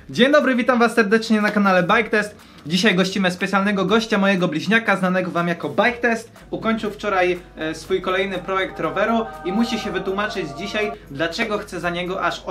Dzień dobry, witam was serdecznie na kanale Bike Test. Dzisiaj gościmy specjalnego gościa, mojego bliźniaka, znanego wam jako Bike Test. Ukończył wczoraj swój kolejny projekt roweru i musi się wytłumaczyć dzisiaj, dlaczego chce za niego aż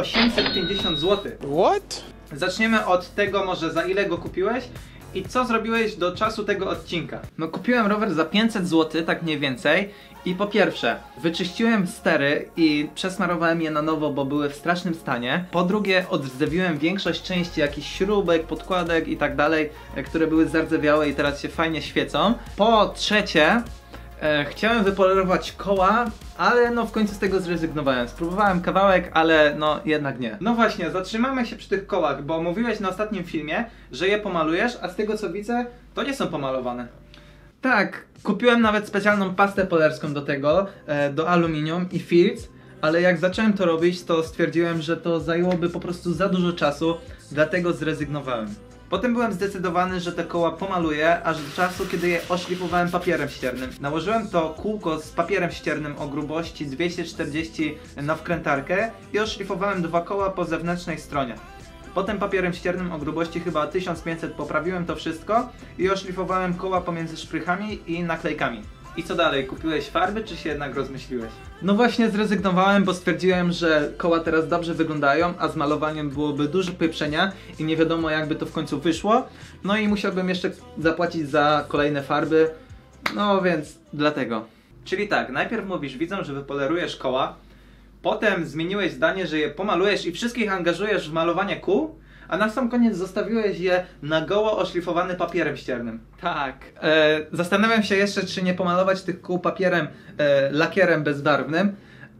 850 zł. What? Zaczniemy od tego, może za ile go kupiłeś i co zrobiłeś do czasu tego odcinka. No kupiłem rower za 500 zł, tak mniej więcej. I po pierwsze, wyczyściłem stery i przesmarowałem je na nowo, bo były w strasznym stanie. Po drugie, odzdrowiłem większość części, jakichś śrubek, podkładek i tak dalej, które były zardzewiałe i teraz się fajnie świecą. Po trzecie, chciałem wypolerować koła, ale no w końcu z tego zrezygnowałem. Spróbowałem kawałek, ale no jednak nie. No właśnie, zatrzymamy się przy tych kołach, bo mówiłeś na ostatnim filmie, że je pomalujesz, a z tego co widzę, to nie są pomalowane. Tak, kupiłem nawet specjalną pastę polerską do tego, do aluminium i filc, ale jak zacząłem to robić, to stwierdziłem, że to zajęłoby po prostu za dużo czasu, dlatego zrezygnowałem. Potem byłem zdecydowany, że te koła pomaluję, aż do czasu, kiedy je oszlifowałem papierem ściernym. Nałożyłem to kółko z papierem ściernym o grubości 240 na wkrętarkę i oszlifowałem dwa koła po zewnętrznej stronie. Potem papierem ściernym o grubości chyba 1500 poprawiłem to wszystko i oszlifowałem koła pomiędzy szprychami i naklejkami. I co dalej? Kupiłeś farby, czy się jednak rozmyśliłeś? No właśnie zrezygnowałem, bo stwierdziłem, że koła teraz dobrze wyglądają, a z malowaniem byłoby dużo pieprzenia i nie wiadomo jakby to w końcu wyszło. No i musiałbym jeszcze zapłacić za kolejne farby, no więc dlatego. Czyli tak, najpierw mówisz widzom, że wypolerujesz koła, potem zmieniłeś zdanie, że je pomalujesz i wszystkich angażujesz w malowanie kół, a na sam koniec zostawiłeś je na goło oszlifowane papierem ściernym. Tak. Zastanawiam się jeszcze, czy nie pomalować tych kół papierem, lakierem bezbarwnym,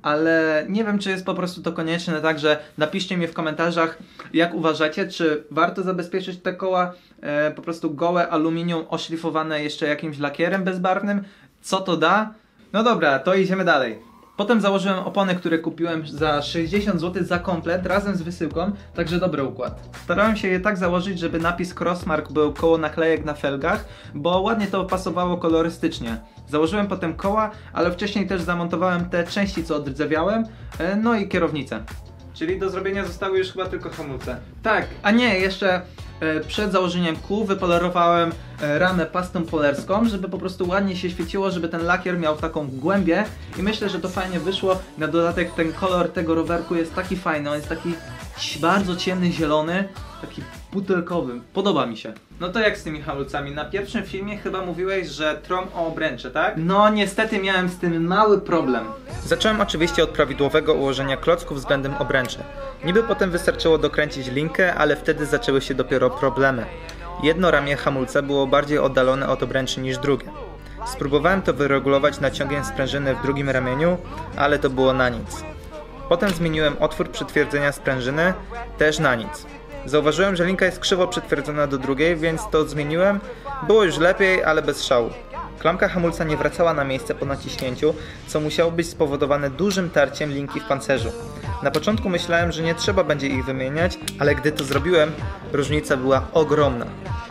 ale nie wiem, czy jest po prostu to konieczne, także napiszcie mi w komentarzach, jak uważacie, czy warto zabezpieczyć te koła po prostu gołe aluminium oszlifowane jeszcze jakimś lakierem bezbarwnym, co to da? No dobra, to idziemy dalej. Potem założyłem opony, które kupiłem za 60 zł za komplet razem z wysyłką, także dobry układ. Starałem się je tak założyć, żeby napis Crossmark był koło naklejek na felgach, bo ładnie to pasowało kolorystycznie. Założyłem potem koła, ale wcześniej też zamontowałem te części, co odrdzewiałem, no i kierownicę. Czyli do zrobienia zostały już chyba tylko hamulce. Tak, a nie, jeszcze przed założeniem kół wypolerowałem ramę pastą polerską, żeby po prostu ładnie się świeciło, żeby ten lakier miał taką głębię i myślę, że to fajnie wyszło. Na dodatek ten kolor tego rowerku jest taki fajny, on jest taki bardzo ciemny, zielony, taki butelkowy. Podoba mi się. No to jak z tymi hamulcami? Na pierwszym filmie chyba mówiłeś, że trom o obręcze, tak? No niestety miałem z tym mały problem. Zacząłem oczywiście od prawidłowego ułożenia klocków względem obręczy. Niby potem wystarczyło dokręcić linkę, ale wtedy zaczęły się dopiero problemy. Jedno ramię hamulca było bardziej oddalone od obręczy niż drugie. Spróbowałem to wyregulować naciągiem sprężyny w drugim ramieniu, ale to było na nic. Potem zmieniłem otwór przytwierdzenia sprężyny, też na nic. Zauważyłem, że linka jest krzywo przytwierdzona do drugiej, więc to zmieniłem. Było już lepiej, ale bez szału. Klamka hamulca nie wracała na miejsce po naciśnięciu, co musiało być spowodowane dużym tarciem linki w pancerzu. Na początku myślałem, że nie trzeba będzie ich wymieniać, ale gdy to zrobiłem, różnica była ogromna.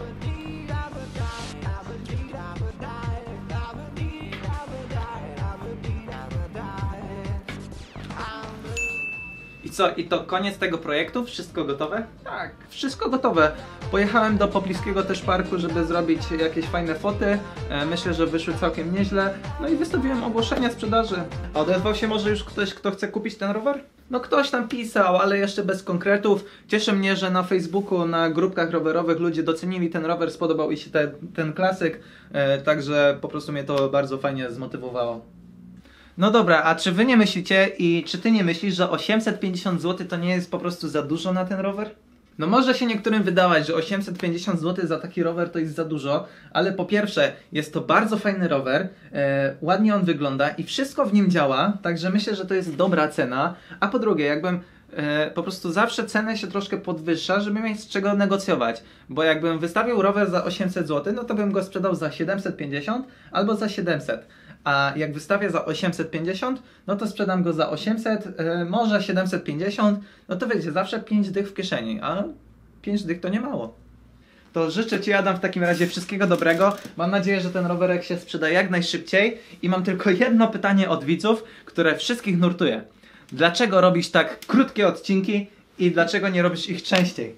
I co? I to koniec tego projektu? Wszystko gotowe? Tak, wszystko gotowe. Pojechałem do pobliskiego też parku, żeby zrobić jakieś fajne foty. Myślę, że wyszły całkiem nieźle. No i wystawiłem ogłoszenia sprzedaży. A odezwał się może już ktoś, kto chce kupić ten rower? No ktoś tam pisał, ale jeszcze bez konkretów. Cieszy mnie, że na Facebooku, na grupkach rowerowych ludzie docenili ten rower, spodobał im się ten klasyk. Także po prostu mnie to bardzo fajnie zmotywowało. No dobra, a czy wy nie myślicie i czy ty nie myślisz, że 850 zł to nie jest po prostu za dużo na ten rower? No może się niektórym wydawać, że 850 zł za taki rower to jest za dużo, ale po pierwsze jest to bardzo fajny rower, ładnie on wygląda i wszystko w nim działa, także myślę, że to jest dobra cena, a po drugie jakbym po prostu zawsze cenę się troszkę podwyższa, żeby mieć z czego negocjować, bo jakbym wystawił rower za 800 zł, no to bym go sprzedał za 750 albo za 700. A jak wystawię za 850, no to sprzedam go za 800, może 750, no to wiecie, zawsze 5 dych w kieszeni, a 5 dych to nie mało. To życzę Ci, Adam, w takim razie wszystkiego dobrego. Mam nadzieję, że ten rowerek się sprzeda jak najszybciej i mam tylko jedno pytanie od widzów, które wszystkich nurtuje. Dlaczego robisz tak krótkie odcinki i dlaczego nie robisz ich częściej?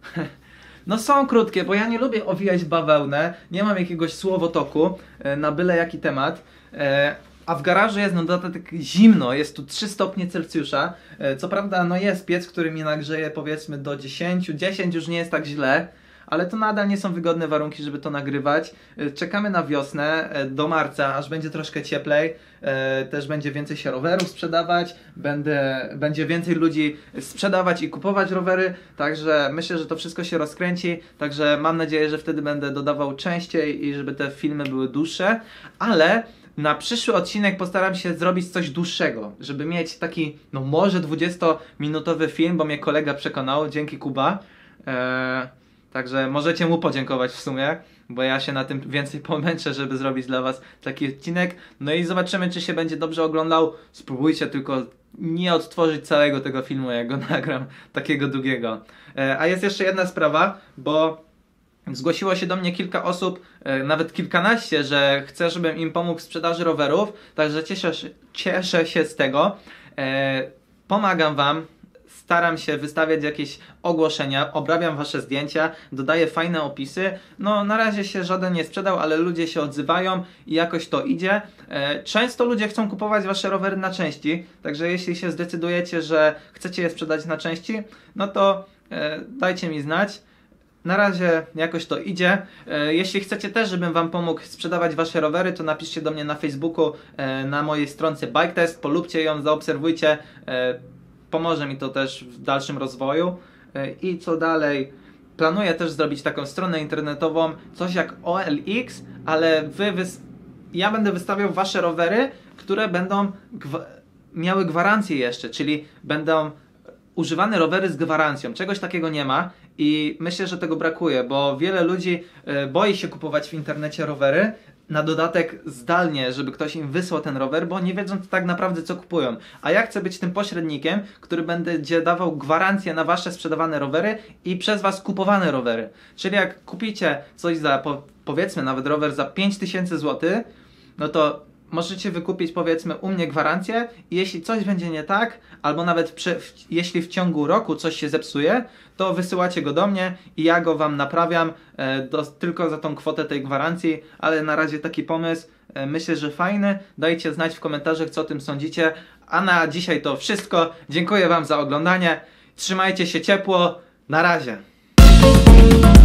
No są krótkie, bo ja nie lubię owijać bawełnę, nie mam jakiegoś słowotoku na byle jaki temat. A w garażu jest na dodatek zimno, jest tu 3 stopnie Celsjusza. Co prawda no jest piec, który mnie nagrzeje powiedzmy do 10, 10 już nie jest tak źle, ale to nadal nie są wygodne warunki, żeby to nagrywać. Czekamy na wiosnę, do marca, aż będzie troszkę cieplej. Też będzie więcej się rowerów sprzedawać, będzie więcej ludzi sprzedawać i kupować rowery, także myślę, że to wszystko się rozkręci, także mam nadzieję, że wtedy będę dodawał częściej i żeby te filmy były dłuższe, ale na przyszły odcinek postaram się zrobić coś dłuższego, żeby mieć taki, no może 20-minutowy film, bo mnie kolega przekonał, dzięki Kuba. Także możecie mu podziękować w sumie, bo ja się na tym więcej pomęczę, żeby zrobić dla was taki odcinek. No i zobaczymy, czy się będzie dobrze oglądał. Spróbujcie tylko nie odtworzyć całego tego filmu, jak go nagram, takiego długiego. A jest jeszcze jedna sprawa, bo zgłosiło się do mnie kilka osób, nawet kilkanaście, że chce, żebym im pomógł w sprzedaży rowerów, także cieszę się z tego. Pomagam wam. Staram się wystawiać jakieś ogłoszenia, obrabiam wasze zdjęcia, dodaję fajne opisy. No na razie się żaden nie sprzedał, ale ludzie się odzywają i jakoś to idzie. Często ludzie chcą kupować wasze rowery na części, także jeśli się zdecydujecie, że chcecie je sprzedać na części, no to dajcie mi znać. Na razie jakoś to idzie. Jeśli chcecie też, żebym wam pomógł sprzedawać wasze rowery, to napiszcie do mnie na Facebooku, na mojej stronce Bike Test, polubcie ją, zaobserwujcie. Pomoże mi to też w dalszym rozwoju. I co dalej? Planuję też zrobić taką stronę internetową, coś jak OLX, ale ja będę wystawiał wasze rowery, które będą miały gwarancję jeszcze, czyli będą używane rowery z gwarancją. Czegoś takiego nie ma i myślę, że tego brakuje, bo wiele ludzi boi się kupować w internecie rowery, na dodatek zdalnie, żeby ktoś im wysłał ten rower, bo nie wiedzą tak naprawdę co kupują. A ja chcę być tym pośrednikiem, który będzie dawał gwarancję na wasze sprzedawane rowery i przez was kupowane rowery. Czyli jak kupicie coś za, powiedzmy nawet rower za 5000 zł, no to możecie wykupić powiedzmy u mnie gwarancję i jeśli coś będzie nie tak, albo nawet jeśli w ciągu roku coś się zepsuje, to wysyłacie go do mnie i ja go wam naprawiam tylko za tą kwotę tej gwarancji, ale na razie taki pomysł, myślę, że fajny. Dajcie znać w komentarzach, co o tym sądzicie. A na dzisiaj to wszystko. Dziękuję wam za oglądanie. Trzymajcie się ciepło. Na razie.